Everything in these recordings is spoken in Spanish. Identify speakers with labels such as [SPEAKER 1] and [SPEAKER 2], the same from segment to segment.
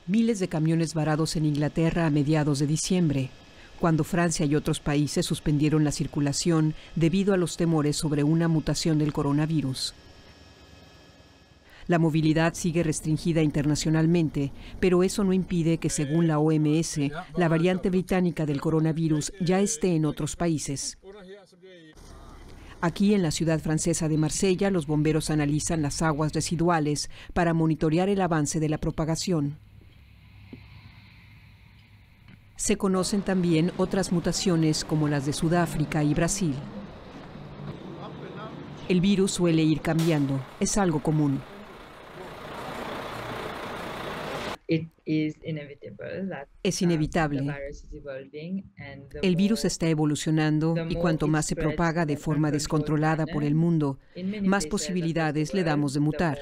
[SPEAKER 1] Miles de camiones varados en Inglaterra a mediados de diciembre, cuando Francia y otros países suspendieron la circulación debido a los temores sobre una mutación del coronavirus. La movilidad sigue restringida internacionalmente, pero eso no impide que, según la OMS, la variante británica del coronavirus ya esté en otros países. Aquí, en la ciudad francesa de Marsella, los bomberos analizan las aguas residuales para monitorear el avance de la propagación. Se conocen también otras mutaciones como las de Sudáfrica y Brasil. El virus suele ir cambiando, es algo común. Es inevitable. El virus está evolucionando y cuanto más se propaga de forma descontrolada por el mundo, más posibilidades le damos de mutar.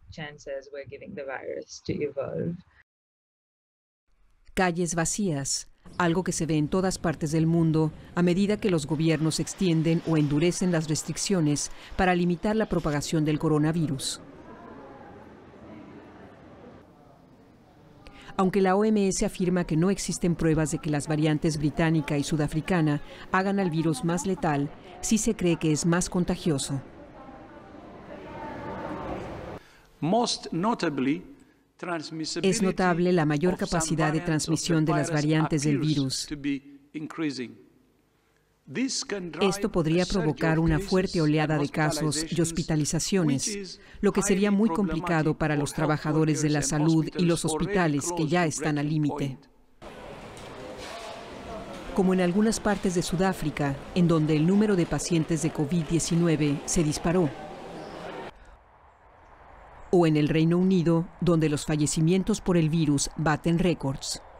[SPEAKER 1] Calles vacías, algo que se ve en todas partes del mundo a medida que los gobiernos extienden o endurecen las restricciones para limitar la propagación del coronavirus. Aunque la OMS afirma que no existen pruebas de que las variantes británica y sudafricana hagan al virus más letal, sí se cree que es más contagioso. Es notable la mayor capacidad de transmisión de las variantes del virus. Esto podría provocar una fuerte oleada de casos y hospitalizaciones, lo que sería muy complicado para los trabajadores de la salud y los hospitales que ya están al límite. Como en algunas partes de Sudáfrica, en donde el número de pacientes de COVID-19 se disparó. O en el Reino Unido, donde los fallecimientos por el virus baten récords.